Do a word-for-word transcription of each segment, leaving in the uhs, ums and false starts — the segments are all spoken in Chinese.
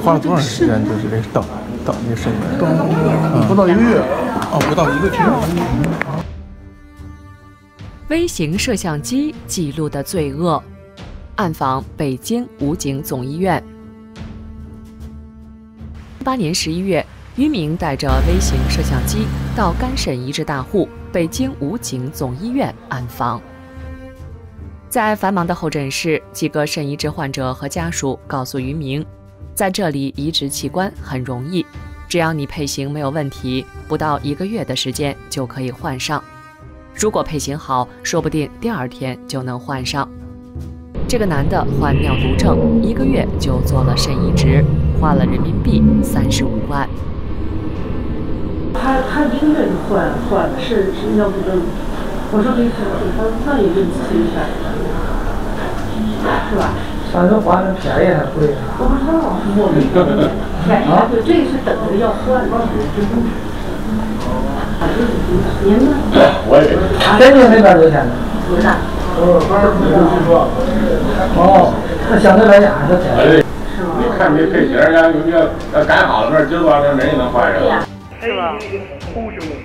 花了多长时间？就是这等等这审问？ 等、嗯、不到一个月，哦，不到一个月。 微型摄像机记录的罪恶，暗访北京武警总医院。一八年十一月，于明带着微型摄像机到肝肾移植大户北京武警总医院暗访。在繁忙的候诊室，几个肾移植患者和家属告诉于明，在这里移植器官很容易，只要你配型没有问题，不到一个月的时间就可以换上。如果配型好，说不定第二天就能换上。这个男的患尿毒症，一个月就做了肾移植，花了人民币三十五万。 他他一个月就换换是是尿毒症，我说没事，他那也就咨询一下，是吧？ 反正换的便宜还贵。 我不知道，我没便宜还贵，这是等着要换的。您呢？ 我也。天津那边多少钱呢？ 多大？ 哦，那相对来讲还是便宜。 是吗？ 你看这配型儿，要有些要改好了，那今儿多少人人也能换上。 是吧 ？O 型的少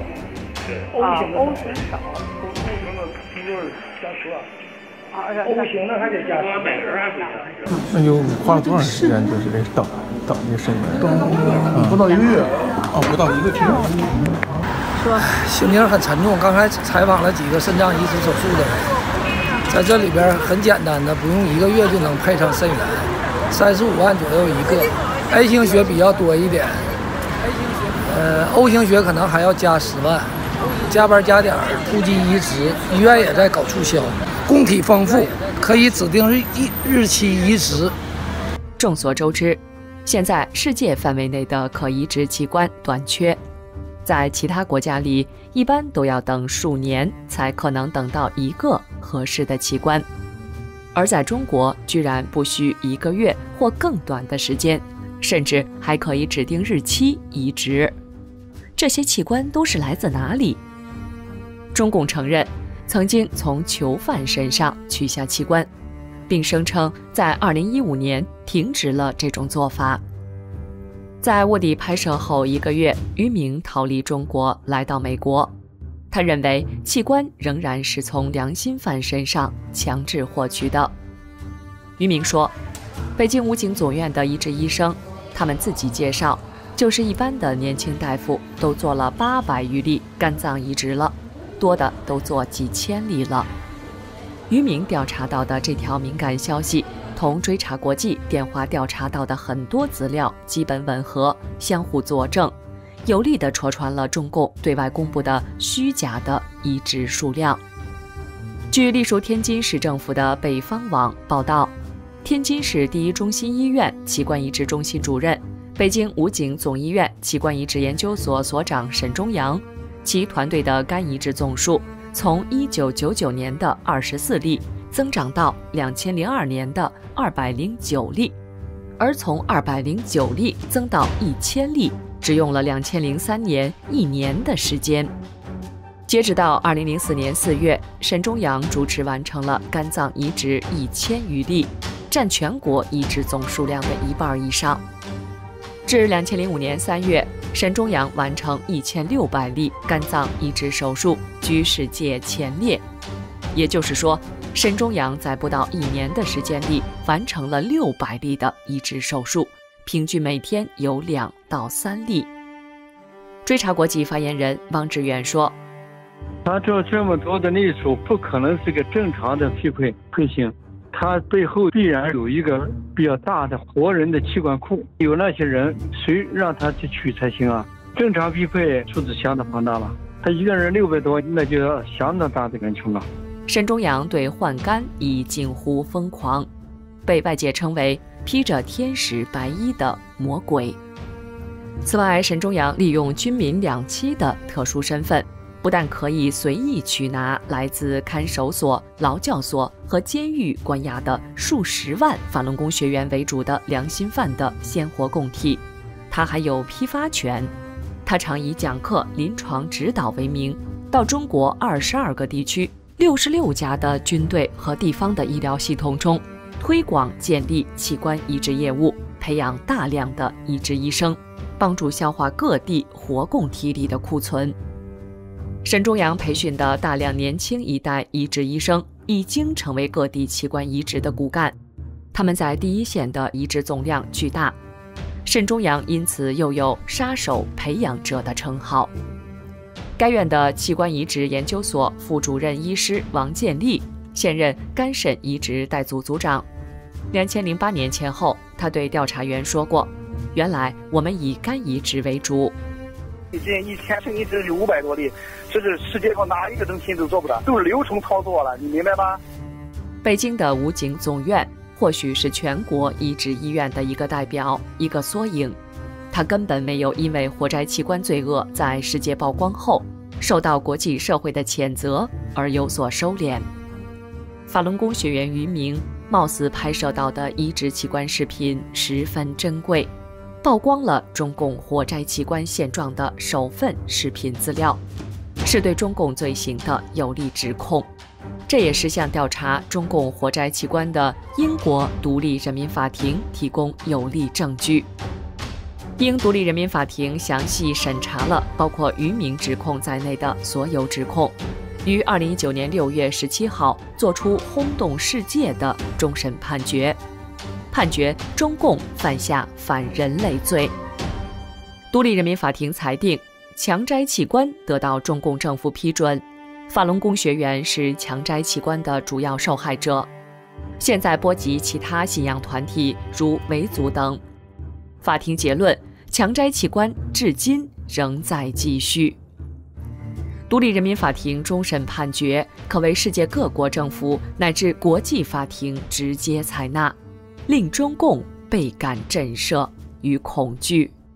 ，O 型的 O 型少 ，O 型的平均加十万。O 型的还得加十万，每人还不一样。 那就花了多长时间？就是这等等这审问？ 等、嗯、不到一个月，哦，不到一个月。 说心情很沉重。刚才采访了几个肾脏移植手术的人，在这里边很简单的，不用一个月就能配上肾源，三十五万左右一个。A 型血比较多一点，呃 ，O 型血可能还要加十万，加班加点突击移植，医院也在搞促销。供体丰富，可以指定日日期移植。 众所周知，现在世界范围内的可移植器官短缺，在其他国家里，一般都要等数年才可能等到一个合适的器官，而在中国居然不需一个月或更短的时间，甚至还可以指定日期移植。这些器官都是来自哪里？中共承认曾经从囚犯身上取下器官，并声称在二零一五年停止了这种做法。在卧底拍摄后一个月，于明逃离中国来到美国。他认为器官仍然是从良心犯身上强制获取的。于明说，北京武警总院的移植医生，他们自己介绍，就是一般的年轻大夫都做了八百余例肝脏移植了，多的都做几千例了。于明调查到的这条敏感消息，同追查国际电话调查到的很多资料基本吻合，相互佐证，有力地戳穿了中共对外公布的虚假的移植数量。据隶属天津市政府的北方网报道，天津市第一中心医院器官移植中心主任、北京武警总医院器官移植研究所所长沈忠阳，其团队的肝移植总数从一九九九年的二十四例增长到两千零二年的二百零九例，而从二百零九例增到一千例，只用了两千零三年一年的时间。截止到二零零四年四月，沈忠阳主持完成了肝脏移植一千余例，占全国移植总数量的一半以上。至两千零五年三月，沈忠阳完成一千六百例肝脏移植手术，居世界前列。也就是说，沈忠阳在不到一年的时间里完成了六百例的移植手术，平均每天有两到三例。追查国际发言人汪志远说， 他做这么多的例数，不可能是个正常的匹配配型，它背后必然有一个比较大的活人的器官库，有那些人谁让他去取才行啊？正常匹配数字相当庞大了，他一个人六百多，那就要相当大的人群了。 沈忠阳对换肝已近乎疯狂，被外界称为披着天使白衣的魔鬼。此外，沈忠阳利用军民两栖的特殊身份，不但可以随意取拿来自看守所、劳教所和监狱关押的数十万法轮功学员为主的良心犯的鲜活供体，他还有批发权。他常以讲课、临床指导为名，到中国二十二个地区、六十六家的军队和地方的医疗系统中， 推广建立器官移植业务，培养大量的移植医生，帮助消化各地活供体里的库存。沈忠阳培训的大量年轻一代移植医生已经成为各地器官移植的骨干，他们在第一线的移植总量巨大。沈忠阳因此又有杀手培养者的称号。该院的器官移植研究所副主任医师王建立现任肝肾移植带组组长。两千零八年前后，他对调查员说过：“原来我们以肝移植为主。 以前一天肾移植是五百多例，这是世界上哪一个中心都做不到，都是流程操作了，你明白吗？” 北京的武警总院或许是全国移植医院的一个代表，一个缩影。他根本没有因为活摘器官罪恶在世界曝光后受到国际社会的谴责而有所收敛。法轮功学员于明貌似拍摄到的移植器官视频十分珍贵，曝光了中共活摘器官现状的首份视频资料，是对中共罪行的有力指控。这也是向调查中共活摘器官的英国独立人民法庭提供有力证据。英独立人民法庭详细审查了包括于明指控在内的所有指控，于二零一九年六月十七号作出轰动世界的终审判决，判决中共犯下反人类罪。独立人民法庭裁定，强摘器官得到中共政府批准，法轮功学员是强摘器官的主要受害者，现在波及其他信仰团体如维族等。法庭结论，强摘器官至今仍在继续。独立人民法庭终审判决可为世界各国政府乃至国际法庭直接采纳，令中共倍感震慑与恐惧。